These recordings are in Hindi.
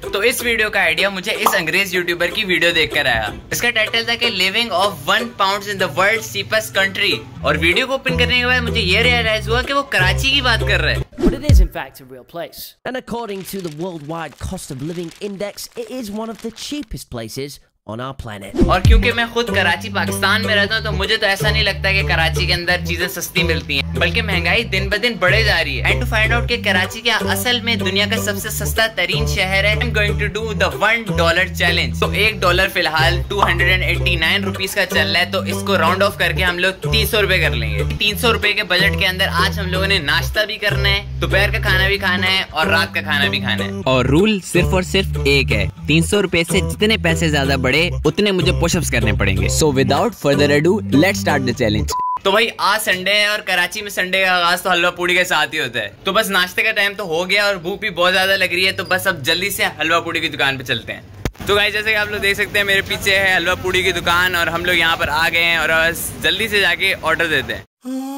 तो इस वीडियो का आइडिया मुझे इस अंग्रेज यूट्यूबर की वीडियो देखकर आया। इसका टाइटल था कि living of 1 pound in the world cheapest country, और वीडियो को ओपन करने के बाद मुझे ये रियलाइज हुआ कि वो कराची की बात कर रहे हैं। But it is in fact a real place. And according to the Worldwide Cost of Living Index, it is one of the cheapest places on our planet. और क्योंकि मैं खुद कराची पाकिस्तान में रहता हूँ तो मुझे तो ऐसा नहीं लगता कि कराची के अंदर चीजें सस्ती मिलती हैं, बल्कि महंगाई दिन ब दिन बढ़े जा रही है। एंड टू फाइंड आउट कि कराची क्या असल में दुनिया का सबसे सस्ता तरीन शहर है, I am going to do the $1 challenge. तो $1 फिलहाल 289 रुपीज का चल रहा है, तो इसको राउंड ऑफ करके हम लोग 300 रुपए कर लेंगे। 300 रुपए के बजट के अंदर आज हम लोगों ने नाश्ता भी करना है, दोपहर का खाना भी खाना है और रात का खाना भी खाना है। और रूल सिर्फ और सिर्फ एक है, 300 रुपए से जितने पैसे ज्यादा बढ़े उतने मुझे पुशअप्स करने पड़ेंगे। So without further ado let's start the challenge. तो भाई आज संडे है और कराची में संडे का आगाज तो हलवा पूड़ी के साथ ही होता है। तो बस नाश्ते का टाइम तो हो गया और भूख भी बहुत ज्यादा लग रही है, तो बस अब जल्दी से हलवा पूड़ी की दुकान पे चलते हैं। तो गाइस जैसे कि आप लोग देख सकते हैं मेरे पीछे है हलवा पूड़ी की दुकान और हम लोग यहाँ पर आ गए हैं और बस जल्दी से जाके ऑर्डर देते हैं।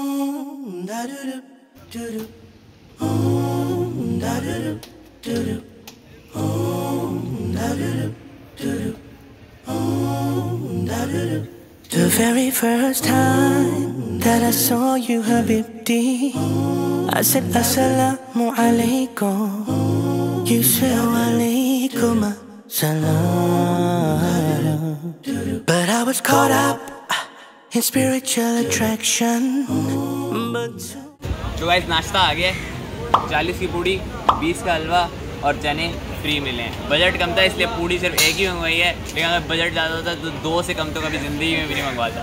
The very first time that I saw you, Habibti, I said Assalamu alaikum. You said Walaikum Assalam. But I was caught up in spiritual attraction. तो गाइस नाश्ता आ गया, 40 की पूड़ी, 20 का हलवा और चने फ्री मिले हैं। बजट कम था इसलिए पूड़ी सिर्फ एक ही मंगवाई है, लेकिन अगर बजट ज़्यादा होता तो 2 से कम तो कभी ज़िंदगी में भी नहीं मंगवाता।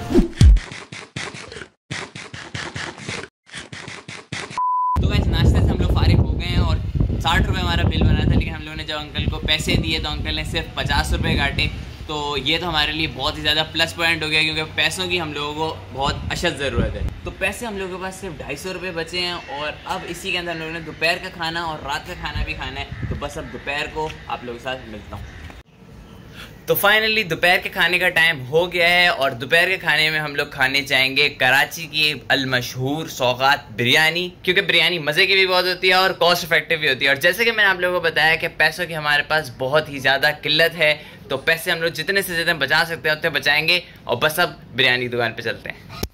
तो गाइस नाश्ते से हम लोग फारिग हो गए हैं और 60 रुपये हमारा बिल बना था, लेकिन हम लोगों ने जब अंकल को पैसे दिए तो अंकल ने सिर्फ 50 रुपये काटे। तो ये तो हमारे लिए बहुत ही ज़्यादा प्लस पॉइंट हो गया, क्योंकि पैसों की हम लोगों को बहुत अशद ज़रूरत है। तो पैसे हम लोगों के पास सिर्फ 250 रुपये बचे हैं और अब इसी के अंदर हम लोगों ने दोपहर का खाना और रात का खाना भी खाना है। तो बस अब दोपहर को आप लोगों के साथ मिलता हूँ। तो फाइनली दोपहर के खाने का टाइम हो गया है और दोपहर के खाने में हम लोग खाने जाएंगे कराची की अलमशहूर सौगात बिरयानी, क्योंकि बिरयानी मज़े की भी बहुत होती है और कॉस्ट इफेक्टिव भी होती है। और जैसे कि मैंने आप लोगों को बताया कि पैसों की हमारे पास बहुत ही ज़्यादा किल्लत है, तो पैसे हम लोग जितने से जितने बचा सकते हैं उतने बचाएंगे और बस अब बिरयानी की दुकान पे चलते हैं।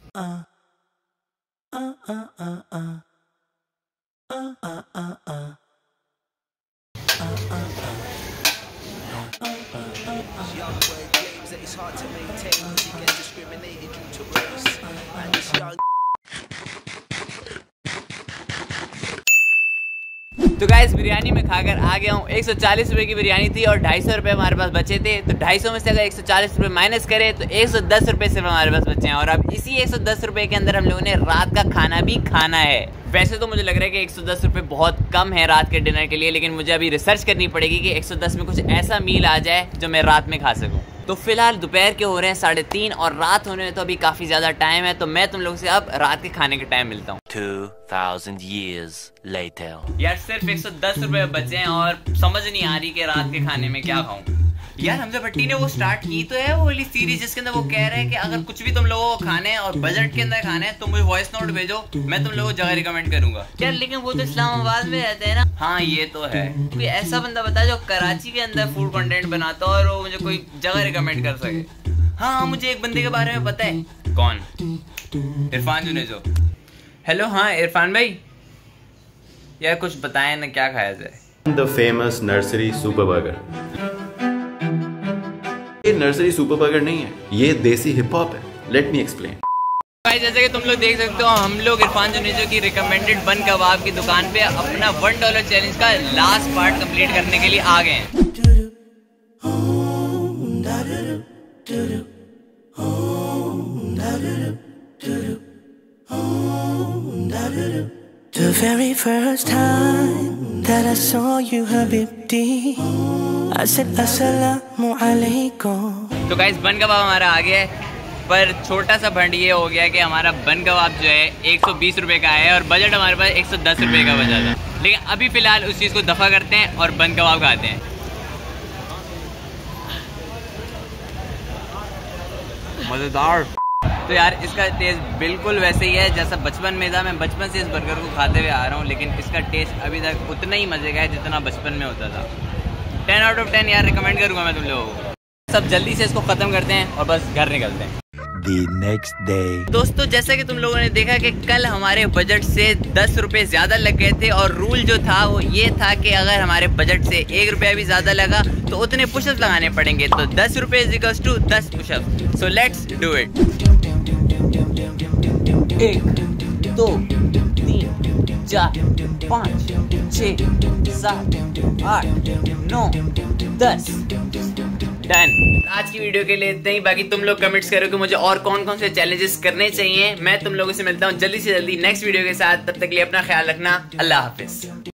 तो गाइस बिरयानी में खाकर आ गया हूँ। 140 रुपए की बिरयानी थी और 250 रुपए हमारे पास बचे थे। तो 250 में से अगर 140 रुपए माइनस करें तो 110 रुपए सिर्फ हमारे पास बचे हैं। और अब इसी 110 रुपए के अंदर हम लोगों ने रात का खाना भी खाना है। वैसे तो मुझे लग रहा है कि 110 रुपए बहुत कम है रात के डिनर के लिए, लेकिन मुझे अभी रिसर्च करनी पड़ेगी कि 110 में कुछ ऐसा मील आ जाए जो मैं रात में खा सकूँ। तो फिलहाल दोपहर के हो रहे हैं 3:30 और रात होने में तो अभी काफ़ी ज़्यादा टाइम है। तो मैं तुम लोगों से अब रात के खाने के टाइम मिलता हूँ। 2000 years later. यार सिर्फ 110 रुपए बचे हैं और समझ नहीं आ रही कि रात के खाने में क्या खाऊं। यार हमजा भट्टी ने वो स्टार्ट की तो है वो वाली सीरीज जिसके अंदर वो कह रहे हैं कि अगर कुछ भी तुम लोगों को खाने हैं और बजट के अंदर खाने हैं तो मुझे वॉइस नोट भेजो, मैं तुम लोगों को जगह रिकमेंड करूंगा। यार लेकिन वो तो इस्लामाबाद में रहते हैं ना। हाँ ये तो है। कोई ऐसा बंदा बता जो कराची के अंदर फूड कंटेंट बनाता हो और वो मुझे कोई जगह रिकमेंड कर सके। हाँ मुझे एक बंदे के बारे में पता है। कौन? इरफान जुनेजो। हेलो हाँ इरफान भाई, यार कुछ बताएं ना क्या खाया जाए। The famous nursery super burger. ये नर्सरी सुपर बर्गर नहीं है, ये देसी हिप हॉप है। Let me explain. भाई जैसे कि तुम लोग देख सकते हो हम लोग इरफान जुनेजो की रिकमेंडेड बन कबाब की दुकान पे अपना $1 चैलेंज का लास्ट पार्ट कंप्लीट करने के लिए आ गए हैं। The very first time that I saw you, Habibti, I said Assalamu alaikum. तो गाइस बन कबाब हमारा आ गया है, पर छोटा सा भंड ये हो गया कि हमारा बन कबाब जो है 120 रुपए का है और बजट हमारे पास 110 रुपए का बचा था। लेकिन अभी फिलहाल उस चीज़ को दफा करते हैं और बन कबाब खाते हैं। मज़ेदार। तो यार इसका टेस्ट बिल्कुल वैसे ही है जैसा बचपन में था। मैं बचपन से इस बर्गर को खाते हुए आ रहा हूँ, लेकिन इसका टेस्ट अभी तक उतना ही मज़े का है जितना बचपन में होता था। 10 आउट ऑफ 10 यार रिकमेंड करूंगा मैं तुम लोगों को। सब जल्दी से इसको खत्म करते हैं और बस घर निकलते हैं। The next day. दोस्तों जैसा कि तुम लोगों ने देखा कि कल हमारे बजट से 10 रुपए ज्यादा लग गए थे और रूल जो था वो ये था कि अगर हमारे बजट से 1 रुपया भी ज्यादा लगा तो उतने पुशअप्स लगाने पड़ेंगे। तो 10 रुपए is equals to 10 pushups. So let's do it. 1 2 3 4 5 6 7 8 9 10 done. आज की वीडियो के लिए इतना ही। बाकी तुम लोग कमेंट्स करो कि मुझे और कौन कौन से चैलेंजेस करने चाहिए। मैं तुम लोगों से मिलता हूँ जल्दी से जल्दी नेक्स्ट वीडियो के साथ। तब तक के लिए अपना ख्याल रखना। अल्लाह हाफिज।